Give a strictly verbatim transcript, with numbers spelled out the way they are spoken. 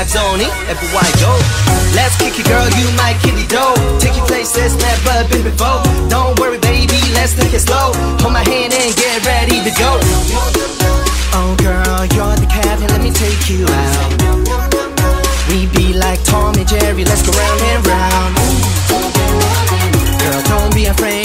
don't everywhere I go. Let's kick it, girl, you might kill it though. Take you places never been before. Don't worry, baby, let's take it slow. Hold my hand and get ready to go. Oh girl, you're the captain, let me take you out. We be like Tom and Jerry, let's go round and round. Girl, don't be afraid.